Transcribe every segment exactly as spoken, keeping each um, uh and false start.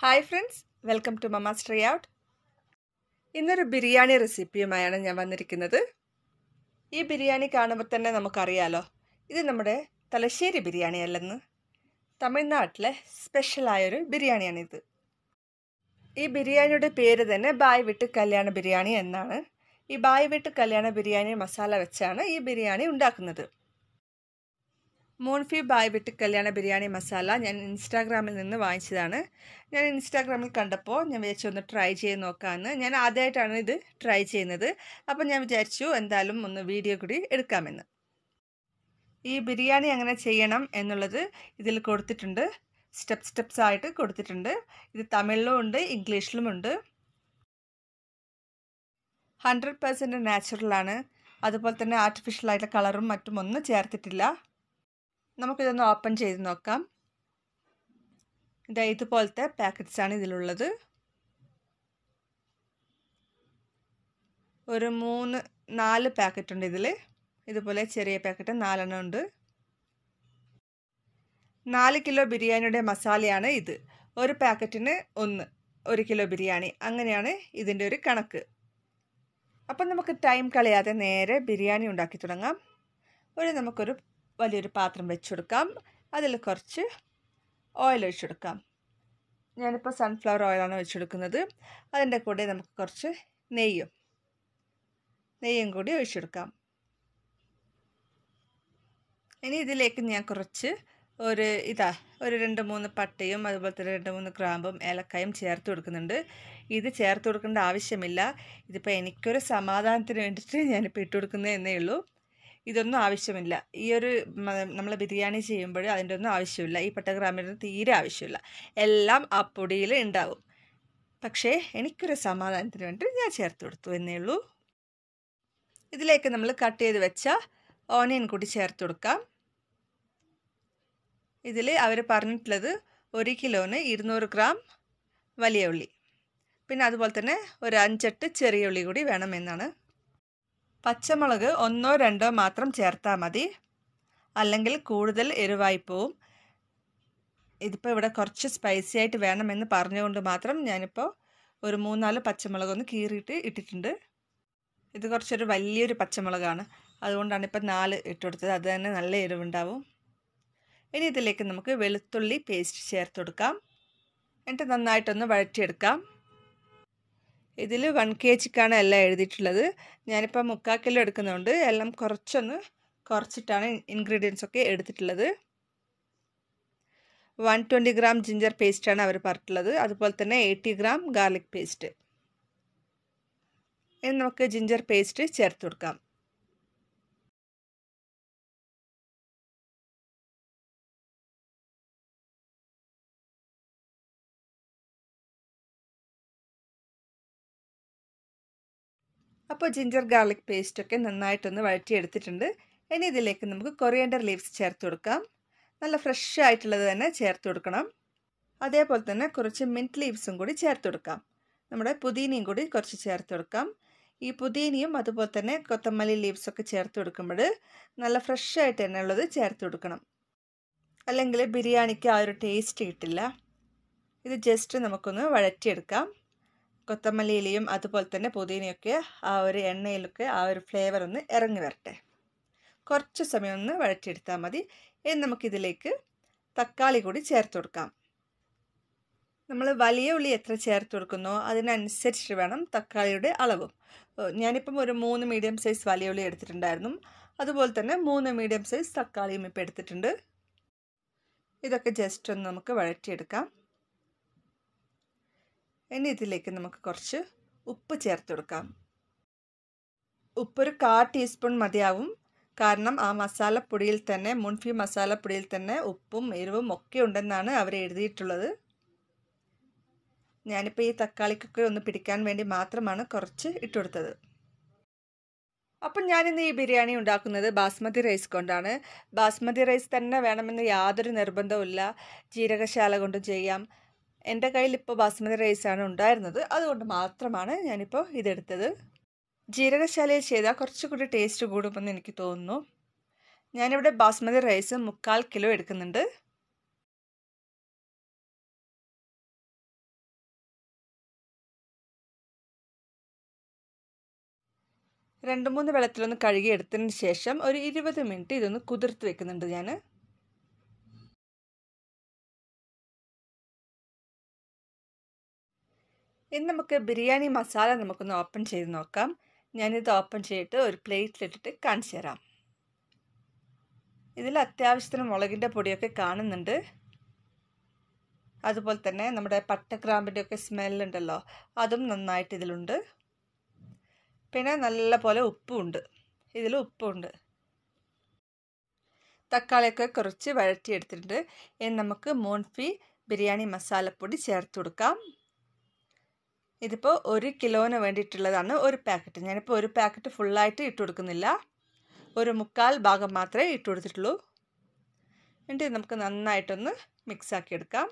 Hi friends, welcome to Mama's Tryout. ഇന്നൊരു ബിരിയാണി റെസിപ്പിയുമായാണ് ഞാൻ വന്നിരിക്കുന്നത്. ഈ ബിരിയാണി കാണുമ്പോൾ തന്നെ നമുക്കറിയാലോ, ഇത് നമ്മുടെ തലശ്ശേരി ബിരിയാണി അല്ലെന്ന്. തമിഴ്നാട്ടിലെ സ്പെഷ്യലായൊരു ബിരിയാണിയാണിത്. ഈ ബിരിയാണിയുടെ പേര് തന്നെ ബായ് വീട്ട് കല്യാണ ബിരിയാണി എന്നാണ്. ഈ ബായ് വീട്ട് കല്യാണ ബിരിയാണി മസാല വെച്ചാണ് ഈ ബിരിയാണി ഉണ്ടാക്കുന്നത്. മൂൺഫി ബായ് വീട്ട് കല്യാണ ബിരിയാണി മസാല ഞാൻ ഇൻസ്റ്റാഗ്രാമിൽ നിന്ന് വാങ്ങിച്ചതാണ്. ഞാൻ ഇൻസ്റ്റാഗ്രാമിൽ കണ്ടപ്പോൾ ഞാൻ വിചാരിച്ചു ഒന്ന് ട്രൈ ചെയ്ത് നോക്കാമെന്ന്. ഞാൻ ആദ്യമായിട്ടാണ് ഇത് ട്രൈ ചെയ്യുന്നത്. അപ്പോൾ ഞാൻ വിചാരിച്ചു എന്തായാലും ഒന്ന് വീഡിയോ കൂടി എടുക്കാമെന്ന്. ഈ ബിരിയാണി എങ്ങനെ ചെയ്യണം എന്നുള്ളത് ഇതിൽ കൊടുത്തിട്ടുണ്ട്. സ്റ്റെപ്പ് സ്റ്റെപ്സ് ആയിട്ട് കൊടുത്തിട്ടുണ്ട്. ഇത് തമിഴിലും ഉണ്ട്, ഇംഗ്ലീഷിലും ഉണ്ട്. ഹൺഡ്രഡ് പെർസെൻറ്റ് നാച്ചുറലാണ്. അതുപോലെ തന്നെ ആർട്ടിഫിഷ്യലായിട്ടുള്ള കളറും മറ്റും ഒന്നും ചേർത്തിട്ടില്ല. നമുക്കിതൊന്ന് ഓപ്പൺ ചെയ്ത് നോക്കാം. ഇതാ ഇതുപോലത്തെ പാക്കറ്റ്സാണ് ഇതിലുള്ളത്. ഒരു മൂന്ന് നാല് പാക്കറ്റ് ഉണ്ട് ഇതിൽ. ഇതുപോലെ ചെറിയ പാക്കറ്റ് നാലെണ്ണം ഉണ്ട്. നാല് കിലോ ബിരിയാണിയുടെ മസാലയാണ് ഇത്. ഒരു പാക്കറ്റിന് ഒന്ന് ഒരു കിലോ ബിരിയാണി, അങ്ങനെയാണ് ഇതിൻ്റെ ഒരു കണക്ക്. അപ്പം നമുക്ക് ടൈം കളയാതെ നേരെ ബിരിയാണി ഉണ്ടാക്കി തുടങ്ങാം. ഒരു നമുക്കൊരു വലിയൊരു പാത്രം വെച്ചെടുക്കാം. അതിൽ കുറച്ച് ഓയിൽ ഒഴിച്ചെടുക്കാം. ഞാനിപ്പോൾ സൺഫ്ലവർ ഓയിലാണ് ഒഴിച്ചെടുക്കുന്നത്. അതിൻ്റെ കൂടെ നമുക്ക് കുറച്ച് നെയ്യും നെയ്യും കൂടി ഒഴിച്ചെടുക്കാം. ഇനി ഇതിലേക്ക് ഞാൻ കുറച്ച് ഒരു ഇതാ ഒരു രണ്ട് മൂന്ന് പട്ടയും അതുപോലെ തന്നെ രണ്ട് മൂന്ന് ഗ്രാമ്പും ഏലക്കായും ചേർത്ത് കൊടുക്കുന്നുണ്ട്. ഇത് ചേർത്ത് കൊടുക്കേണ്ട ആവശ്യമില്ല. ഇതിപ്പോൾ എനിക്കൊരു സമാധാനത്തിന് വേണ്ടിയിട്ട് ഞാനിപ്പോൾ ഇട്ട് കൊടുക്കുന്നത് എന്നേ ഉള്ളൂ. ഇതൊന്നും ആവശ്യമില്ല. ഈ ഒരു നമ്മൾ ബിരിയാണി ചെയ്യുമ്പോൾ അതിൻ്റെ ഒന്നും ആവശ്യമില്ല. ഈ പട്ടഗ്രാമിൻ്റെ തീരെ ആവശ്യമില്ല. എല്ലാം ആ പൊടിയിൽ ഉണ്ടാവും. പക്ഷേ എനിക്കൊരു സമാധാനത്തിന് വേണ്ടി ഞാൻ ചേർത്ത് കൊടുത്തു എന്നേ ഉള്ളൂ. ഇതിലേക്ക് നമ്മൾ കട്ട് ചെയ്ത് വെച്ച ഓണിയൻ കൂടി ചേർത്ത് കൊടുക്കാം. ഇതിൽ അവർ പറഞ്ഞിട്ടുള്ളത് ഒരു കിലോന് ഇരുന്നൂറ് ഗ്രാം വലിയ ഉള്ളി, പിന്നെ അതുപോലെ തന്നെ ഒരു അഞ്ചെട്ട് ചെറിയ ഉള്ളി കൂടി വേണമെന്നാണ്. പച്ചമുളക് ഒന്നോ രണ്ടോ മാത്രം ചേർത്താൽ മതി, അല്ലെങ്കിൽ കൂടുതൽ എരിവായി പോവും. ഇതിപ്പോൾ ഇവിടെ കുറച്ച് സ്പൈസി ആയിട്ട് വേണമെന്ന് പറഞ്ഞുകൊണ്ട് മാത്രം ഞാനിപ്പോൾ ഒരു മൂന്നാല് പച്ചമുളകൊന്ന് കീറിയിട്ട് ഇട്ടിട്ടുണ്ട്. ഇത് കുറച്ചൊരു വലിയൊരു പച്ചമുളകാണ്, അതുകൊണ്ടാണ് ഇപ്പം നാല് ഇട്ട് കൊടുത്തത്. അത് തന്നെ നല്ല എരിവുണ്ടാവും. ഇനി ഇതിലേക്ക് നമുക്ക് വെളുത്തുള്ളി പേസ്റ്റ് ചേർത്ത് കൊടുക്കാം. എന്നിട്ട് നന്നായിട്ടൊന്ന് വഴറ്റിയെടുക്കാം. ഇതിൽ വൺ കെ ജിക്കാണ് എല്ലാം എഴുതിയിട്ടുള്ളത്. ഞാനിപ്പോൾ മുക്കാൽ കിലോ എടുക്കുന്നതുകൊണ്ട് എല്ലാം കുറച്ചൊന്ന് കുറച്ചിട്ടാണ് ഇൻഗ്രീഡിയൻസ് ഒക്കെ എടുത്തിട്ടുള്ളത്. വൺ ട്വൻറ്റി ഗ്രാം ജിഞ്ചർ പേസ്റ്റാണ് അവർ പറഞ്ഞിട്ടുള്ളത്. അതുപോലെ തന്നെ എയ്റ്റി ഗ്രാം ഗാർലിക് പേസ്റ്റ്. ഇനി നമുക്ക് ജിഞ്ചർ പേസ്റ്റ് ചേർത്ത് കൊടുക്കാം. അപ്പോൾ ജിഞ്ചർ ഗാർലിക് പേസ്റ്റൊക്കെ നന്നായിട്ടൊന്ന് വഴറ്റിയെടുത്തിട്ടുണ്ട്. ഇനി ഇതിലേക്ക് നമുക്ക് കൊറിയാൻഡർ ലീവ്സ് ചേർത്ത് കൊടുക്കാം. നല്ല ഫ്രഷ് ആയിട്ടുള്ളത് തന്നെ ചേർത്ത് കൊടുക്കണം. അതേപോലെ തന്നെ കുറച്ച് മിൻറ്റ് ലീവ്സും കൂടി ചേർത്ത് കൊടുക്കാം. നമ്മുടെ പുതിനയും കൂടി കുറച്ച് ചേർത്ത് കൊടുക്കാം. ഈ പുതിനയും അതുപോലെ തന്നെ കൊത്തമല്ലി ലീവ്സൊക്കെ ചേർത്ത് കൊടുക്കുമ്പോൾ നല്ല ഫ്രഷ് ആയിട്ട് തന്നെ ഉള്ളത് ചേർത്ത് കൊടുക്കണം, അല്ലെങ്കിൽ ബിരിയാണിക്ക് ആ ഒരു ടേസ്റ്റ് കിട്ടില്ല. ഇത് ജസ്റ്റ് നമുക്കൊന്ന് വഴറ്റിയെടുക്കാം. കൊത്തമല്ലിയിലയും അതുപോലെ തന്നെ പുതിനയൊക്കെ ആ ഒരു എണ്ണയിലൊക്കെ ആ ഒരു ഫ്ലേവർ ഒന്ന് ഇറങ്ങി വരട്ടെ. കുറച്ച് സമയം ഒന്ന് വഴറ്റിയെടുത്താൽ മതി. ഇനി നമുക്കിതിലേക്ക് തക്കാളി കൂടി ചേർത്ത് കൊടുക്കാം. നമ്മൾ വലിയ ഉള്ളി എത്ര ചേർത്ത് കൊടുക്കുന്നോ അതിനനുസരിച്ച് വേണം തക്കാളിയുടെ അളവും. ഞാനിപ്പം ഒരു മൂന്ന് മീഡിയം സൈസ് വലിയ ഉള്ളി എടുത്തിട്ടുണ്ടായിരുന്നു. അതുപോലെ തന്നെ മൂന്ന് മീഡിയം സൈസ് തക്കാളിയും ഇപ്പോൾ എടുത്തിട്ടുണ്ട്. ഇതൊക്കെ ജസ്റ്റ് ഒന്ന് നമുക്ക് വഴറ്റിയെടുക്കാം. ഇനി ഇതിലേക്ക് നമുക്ക് കുറച്ച് ഉപ്പ് ചേർത്ത് കൊടുക്കാം. ഉപ്പൊരു കാ ടീസ്പൂൺ മതിയാവും. കാരണം ആ മസാലപ്പൊടിയിൽ തന്നെ, മുൻഫി മസാലപ്പൊടിയിൽ തന്നെ ഉപ്പും എരിവും ഒക്കെ ഉണ്ടെന്നാണ് അവർ എഴുതിയിട്ടുള്ളത്. ഞാനിപ്പോൾ ഈ തക്കാളിക്കൊക്കെ ഒന്ന് പിടിക്കാൻ വേണ്ടി മാത്രമാണ് കുറച്ച് ഇട്ട് കൊടുത്തത്. അപ്പം ഞാനിന്ന് ഈ ബിരിയാണി ഉണ്ടാക്കുന്നത് ബാസ്മതി റൈസ് കൊണ്ടാണ്. ബാസ്മതി റൈസ് തന്നെ വേണമെന്ന് യാതൊരു നിർബന്ധവുമില്ല. ജീരകശാല കൊണ്ട് ചെയ്യാം. എൻ്റെ കയ്യിൽ ഇപ്പോൾ ബാസ്മതി റൈസാണ് ഉണ്ടായിരുന്നത്, അതുകൊണ്ട് മാത്രമാണ് ഞാനിപ്പോൾ ഇതെടുത്തത്. ജീരകശാലയിൽ ചെയ്താൽ കുറച്ചുകൂടി ടേസ്റ്റ് കൂടുമെന്ന് എനിക്ക് തോന്നുന്നു. ഞാനിവിടെ ബാസ്മതി റൈസ് മുക്കാൽ കിലോ എടുക്കുന്നുണ്ട്. രണ്ട് മൂന്ന് വെള്ളത്തിലൊന്ന് കഴുകി എടുത്തതിന് ശേഷം ഒരു ഇരുപത് മിനിറ്റ് ഇതൊന്ന് കുതിർത്ത് വെക്കുന്നുണ്ട് ഞാൻ. ഇനി നമുക്ക് ബിരിയാണി മസാല നമുക്കൊന്ന് ഓപ്പൺ ചെയ്ത് നോക്കാം. ഞാനിത് ഓപ്പൺ ചെയ്തിട്ട് ഒരു പ്ലേറ്റിലിട്ടിട്ട് കാണിച്ചു തരാം. ഇതിൽ അത്യാവശ്യത്തിന് മുളകിൻ്റെ പൊടിയൊക്കെ കാണുന്നുണ്ട്. അതുപോലെ തന്നെ നമ്മുടെ പട്ടഗ്രാമ്പിൻ്റെ ഒക്കെ സ്മെല്ലുണ്ടല്ലോ, അതും നന്നായിട്ട് ഇതിലുണ്ട്. പിന്നെ നല്ല പോലെ ഉപ്പുണ്ട്, ഇതിൽ ഉപ്പുണ്ട്. തക്കാളിയൊക്കെ കുറച്ച് വഴറ്റിയെടുത്തിട്ടുണ്ട്. ഇനി നമുക്ക് മോൺഫി ബിരിയാണി മസാലപ്പൊടി ചേർത്ത് കൊടുക്കാം. ഇതിപ്പോൾ ഒരു കിലോന് വേണ്ടിയിട്ടുള്ളതാണ് ഒരു പാക്കറ്റ്. ഞാനിപ്പോൾ ഒരു പാക്കറ്റ് ഫുള്ളായിട്ട് ഇട്ട് കൊടുക്കുന്നില്ല, ഒരു മുക്കാൽ ഭാഗം മാത്രമേ ഇട്ട് കൊടുത്തിട്ടുള്ളൂ. എന്നിട്ട് നമുക്ക് നന്നായിട്ടൊന്ന് മിക്സാക്കി എടുക്കാം.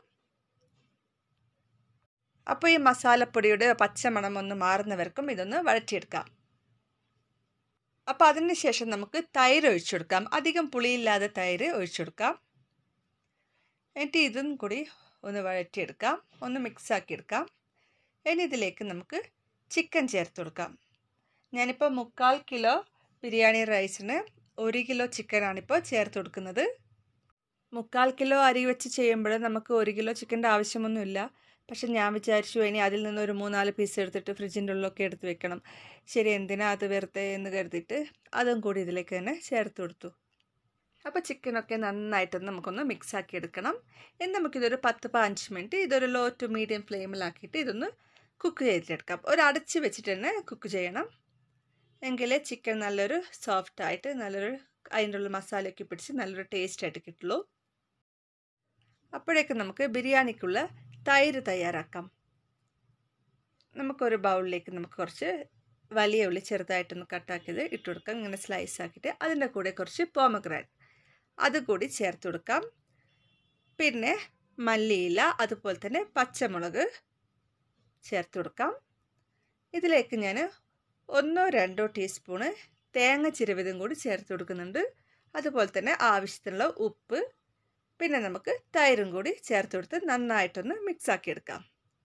അപ്പോൾ ഈ മസാലപ്പൊടിയുടെ പച്ചമണം ഒന്ന് മാറുന്നവർക്കും ഇതൊന്ന് വഴറ്റിയെടുക്കാം. അപ്പോൾ അതിന് ശേഷം നമുക്ക് തൈര് ഒഴിച്ചു കൊടുക്കാം. അധികം പുളിയില്ലാതെ തൈര് ഒഴിച്ചു കൊടുക്കാം. എന്നിട്ട് ഇതും കൂടി ഒന്ന് വഴറ്റിയെടുക്കാം, ഒന്ന് മിക്സാക്കി എടുക്കാം. ഇനി ഇതിലേക്ക് നമുക്ക് ചിക്കൻ ചേർത്ത് കൊടുക്കാം. ഞാനിപ്പോൾ മുക്കാൽ കിലോ ബിരിയാണി റൈസിന് ഒരു കിലോ ചിക്കനാണിപ്പോൾ ചേർത്ത് കൊടുക്കുന്നത്. മുക്കാൽ കിലോ അരി വെച്ച് ചെയ്യുമ്പോൾ നമുക്ക് ഒരു കിലോ ചിക്കൻ്റെ ആവശ്യമൊന്നുമില്ല. പക്ഷെ ഞാൻ വിചാരിച്ചു ഇനി അതിൽ നിന്ന് ഒരു മൂന്നാല് പീസ് എടുത്തിട്ട് ഫ്രിഡ്ജിൻ്റെ ഉള്ളിലൊക്കെ എടുത്ത് വെക്കണം. ശരി, എന്തിനാ അത് വെറുതെ എന്ന് കരുതിയിട്ട് അതും കൂടി ഇതിലേക്ക് തന്നെ ചേർത്ത് കൊടുത്തു. അപ്പോൾ ചിക്കനൊക്കെ നന്നായിട്ടൊന്ന് നമുക്കൊന്ന് മിക്സാക്കി എടുക്കണം. ഇനി നമുക്കിതൊരു പത്ത് പതിനഞ്ച് മിനിറ്റ് ഇതൊരു ലോ ടു മീഡിയം ഫ്ലെയിമിലാക്കിയിട്ട് ഇതൊന്ന് കുക്ക് ചെയ്തിട്ടെടുക്കാം. ഒരു അടച്ച് വെച്ചിട്ട് തന്നെ കുക്ക് ചെയ്യണം. എങ്കിലേ ചിക്കൻ നല്ലൊരു സോഫ്റ്റായിട്ട് നല്ലൊരു അതിൻ്റെ ഉള്ള മസാലയൊക്കെ പിടിച്ച് നല്ലൊരു ടേസ്റ്റായിട്ട് കിട്ടുള്ളൂ. അപ്പോഴേക്കും നമുക്ക് ബിരിയാണിക്കുള്ള തൈര് തയ്യാറാക്കാം. നമുക്കൊരു ബൗളിലേക്ക് നമുക്ക് കുറച്ച് വലിയ ഉള്ളി ചെറുതായിട്ടൊന്ന് കട്ടാക്കിയത് ഇട്ട് കൊടുക്കാം. ഇങ്ങനെ സ്ലൈസ് ആക്കിയിട്ട് അതിൻ്റെ കൂടെ കുറച്ച് പോമഗ്രാനൈറ്റ് അതുകൂടി ചേർത്ത് കൊടുക്കാം. പിന്നെ മല്ലിയില, അതുപോലെ തന്നെ പച്ചമുളക് ചേർത്ത് കൊടുക്കാം. ഇതിലേക്ക് ഞാൻ ഒന്നോ രണ്ടോ ടീസ്പൂണ് തേങ്ങ ചിരവിതും കൂടി ചേർത്ത് കൊടുക്കുന്നുണ്ട്. അതുപോലെ തന്നെ ആവശ്യത്തിനുള്ള ഉപ്പ്, പിന്നെ നമുക്ക് തൈരും കൂടി ചേർത്ത് കൊടുത്ത് നന്നായിട്ടൊന്ന് മിക്സാക്കി എടുക്കാം.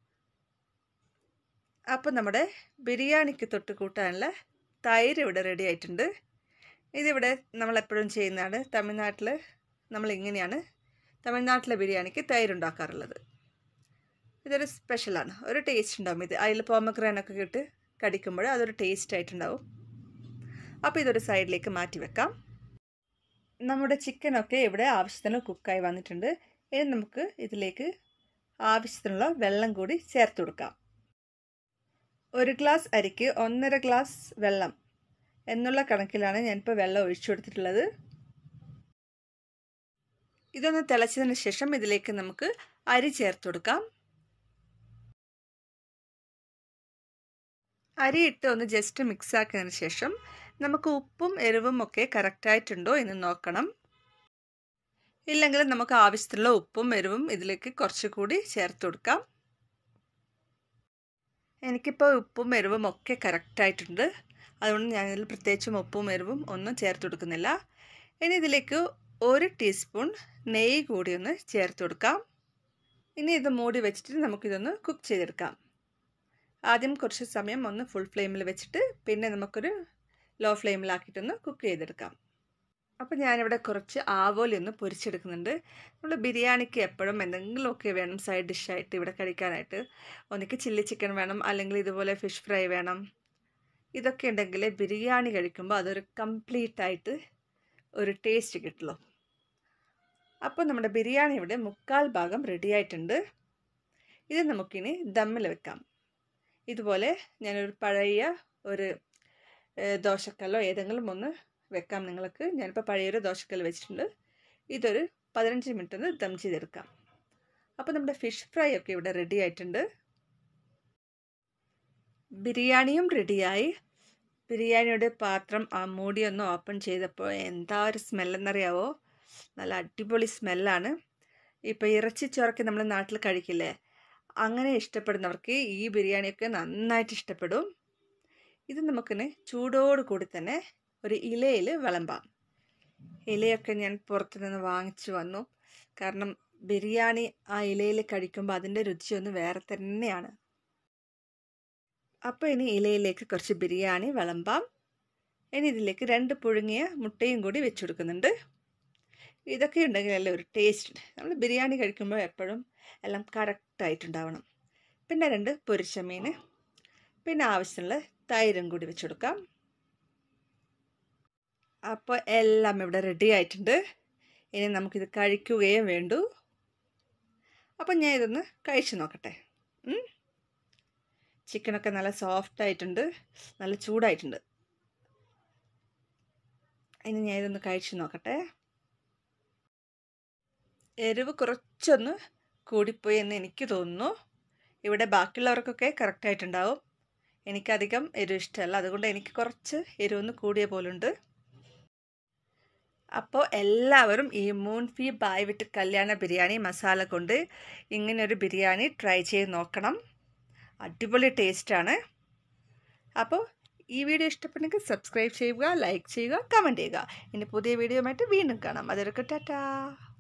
അപ്പോൾ നമ്മുടെ ബിരിയാണിക്ക് തൊട്ട് കൂട്ടാനുള്ള തൈര് ഇവിടെ റെഡി ആയിട്ടുണ്ട്. ഇതിവിടെ നമ്മളെപ്പോഴും ചെയ്യുന്നതാണ്. തമിഴ്നാട്ടിൽ നമ്മളിങ്ങനെയാണ് തമിഴ്നാട്ടിലെ ബിരിയാണിക്ക് തൈരുണ്ടാക്കാറുള്ളത്. ഇതൊരു സ്പെഷ്യലാണ്, ഒരു ടേസ്റ്റ് ഉണ്ടാവും. ഇത് അതിൽ പോമഗ്രാനൊക്കെ ഇട്ട് കടിക്കുമ്പോൾ അതൊരു ടേസ്റ്റ് ആയിട്ടുണ്ടാവും. അപ്പോൾ ഇതൊരു സൈഡിലേക്ക് മാറ്റി വെക്കാം. നമ്മുടെ ചിക്കനൊക്കെ ഇവിടെ ആവശ്യത്തിന് കുക്കായി വന്നിട്ടുണ്ട്. ഇനി നമുക്ക് ഇതിലേക്ക് ആവശ്യത്തിനുള്ള വെള്ളം കൂടി ചേർത്ത് കൊടുക്കാം. ഒരു ഗ്ലാസ് അരിക്ക് ഒന്നര ഗ്ലാസ് വെള്ളം എന്നുള്ള കണക്കിലാണ് ഞാനിപ്പോൾ വെള്ളം ഒഴിച്ചു കൊടുത്തിട്ടുള്ളത്. ഇതൊന്ന് തിളച്ചതിന് ശേഷം ഇതിലേക്ക് നമുക്ക് അരി ചേർത്ത് കൊടുക്കാം. അരി ഇട്ട് ഒന്ന് ജസ്റ്റ് മിക്സ് ആക്കിയതിന് ശേഷം നമുക്ക് ഉപ്പും എരിവും ഒക്കെ കറക്റ്റായിട്ടുണ്ടോ എന്ന് നോക്കണം. ഇല്ലെങ്കിൽ നമുക്ക് ആവശ്യത്തിലുള്ള ഉപ്പും എരിവും ഇതിലേക്ക് കുറച്ചുകൂടി ചേർത്ത് കൊടുക്കാം. എനിക്കിപ്പോൾ ഉപ്പും എരിവും ഒക്കെ കറക്റ്റായിട്ടുണ്ട്. അതുകൊണ്ട് ഞാനിതിൽ പ്രത്യേകിച്ചും ഉപ്പും എരിവും ഒന്നും ചേർത്ത് കൊടുക്കുന്നില്ല. ഇനി ഇതിലേക്ക് ഒരു ടീസ്പൂൺ നെയ്യ് കൂടി ഒന്ന് ചേർത്ത് കൊടുക്കാം. ഇനി ഇത് മൂടി വെച്ചിട്ട് നമുക്കിതൊന്ന് കുക്ക് ചെയ്തെടുക്കാം. ആദ്യം കുറച്ച് സമയം ഒന്ന് ഫുൾ ഫ്ലെയിമിൽ വെച്ചിട്ട് പിന്നെ നമുക്കൊരു ലോ ഫ്ലെയിമിലാക്കിയിട്ടൊന്ന് കുക്ക് ചെയ്തെടുക്കാം. അപ്പോൾ ഞാനിവിടെ കുറച്ച് ആവോലി ഒന്ന് പൊരിച്ചെടുക്കുന്നുണ്ട്. നമ്മൾ ബിരിയാണിക്ക് എപ്പോഴും എന്തെങ്കിലുമൊക്കെ വേണം സൈഡ് ഡിഷായിട്ട് ഇവിടെ കഴിക്കാനായിട്ട്. ഒന്നിക്ക് ചില്ലി ചിക്കൻ വേണം, അല്ലെങ്കിൽ ഇതുപോലെ ഫിഷ് ഫ്രൈ വേണം. ഇതൊക്കെ ഉണ്ടെങ്കിൽ ബിരിയാണി കഴിക്കുമ്പോൾ അതൊരു കംപ്ലീറ്റായിട്ട് ഒരു ടേസ്റ്റ് കിട്ടുള്ളൂ. അപ്പോൾ നമ്മുടെ ബിരിയാണി ഇവിടെ മുക്കാൽ ഭാഗം റെഡി ആയിട്ടുണ്ട്. ഇത് നമുക്കിനി ദമ്മിൽ വെക്കാം. ഇതുപോലെ ഞാനൊരു പഴയ ഒരു ദോശക്കല്ലോ ഏതെങ്കിലും ഒന്ന് വെക്കാം നിങ്ങൾക്ക്. ഞാനിപ്പോൾ പഴയൊരു ദോശക്കല്ല് വെച്ചിട്ടുണ്ട്. ഇതൊരു പതിനഞ്ച് മിനിറ്റ് ഒന്ന് ദം ചെയ്തെടുക്കാം. അപ്പോൾ നമ്മുടെ ഫിഷ് ഫ്രൈ ഒക്കെ ഇവിടെ റെഡി ആയിട്ടുണ്ട്. ബിരിയാണിയും റെഡിയായി. ബിരിയാണിയുടെ പാത്രം ആ മൂടിയൊന്ന് ഓപ്പൺ ചെയ്തപ്പോൾ എന്താ ഒരു സ്മെല്ലെന്നറിയാവോ? നല്ല അടിപൊളി സ്മെല്ലാണ്. ഇപ്പോൾ ഇറച്ചിച്ചോറൊക്കെ നമ്മൾ നാട്ടിൽ കഴിക്കില്ലേ, അങ്ങനെ ഇഷ്ടപ്പെടുന്നവർക്ക് ഈ ബിരിയാണിയൊക്കെ നന്നായിട്ട് ഇഷ്ടപ്പെടും. ഇത് നമുക്കിന് ചൂടോട് കൂടി തന്നെ ഒരു ഇലയിൽ വിളമ്പാം. ഇലയൊക്കെ ഞാൻ പുറത്തു നിന്ന് വാങ്ങിച്ചു വന്നു. കാരണം ബിരിയാണി ആ ഇലയിൽ കഴിക്കുമ്പോൾ അതിൻ്റെ രുചിയൊന്ന് വേറെ തന്നെയാണ്. അപ്പോൾ ഇനി ഇലയിലേക്ക് കുറച്ച് ബിരിയാണി വിളമ്പാം. ഇനി ഇതിലേക്ക് രണ്ട് പുഴുങ്ങിയ മുട്ടയും കൂടി വെച്ച് കൊടുക്കുന്നുണ്ട്. ഇതൊക്കെ ഉണ്ടെങ്കിലല്ലേ ഒരു ടേസ്റ്റ്. നമ്മൾ ബിരിയാണി കഴിക്കുമ്പോൾ എപ്പോഴും എല്ലാം കറക്റ്റായിട്ടുണ്ടാവണം. പിന്നെ രണ്ട് പൊരിച്ച മീൻ, പിന്നെ ആവശ്യമുള്ള തൈരും കൂടി വെച്ച് കൊടുക്കാം. അപ്പോൾ എല്ലാം ഇവിടെ റെഡി ആയിട്ടുണ്ട്. ഇനി നമുക്കിത് കഴിക്കുകയും വേണ്ടു. അപ്പം ഞാൻ ഇതൊന്ന് കഴിച്ച് നോക്കട്ടെ. ചിക്കനൊക്കെ നല്ല സോഫ്റ്റ് ആയിട്ടുണ്ട്, നല്ല ചൂടായിട്ടുണ്ട്. ഇനി ഞാൻ ഇതൊന്ന് കഴിച്ച് നോക്കട്ടെ. എരിവ് കുറച്ചൊന്ന് കൂടിപ്പോയി എന്ന് എനിക്ക് തോന്നുന്നു. ഇവിടെ ബാക്കിയുള്ളവർക്കൊക്കെ കറക്റ്റായിട്ടുണ്ടാവും. എനിക്കധികം എരിവ് ഇഷ്ടമല്ല, അതുകൊണ്ട് എനിക്ക് കുറച്ച് എരിവൊന്ന് കൂടിയ പോലുണ്ട്. അപ്പോൾ എല്ലാവരും ഈ മൂൺഫി ബായ് വീട്ട് കല്യാണ ബിരിയാണി മസാല കൊണ്ട് ഇങ്ങനൊരു ബിരിയാണി ട്രൈ ചെയ്ത് നോക്കണം. അടിപൊളി ടേസ്റ്റാണ്. അപ്പോൾ ഈ വീഡിയോ ഇഷ്ടപ്പെട്ടെങ്കിൽ സബ്സ്ക്രൈബ് ചെയ്യുക, ലൈക്ക് ചെയ്യുക, കമൻറ്റ് ചെയ്യുക. ഇനി പുതിയ വീഡിയോയുമായിട്ട് വീണ്ടും കാണാം. അതൊരു ടാറ്റാ.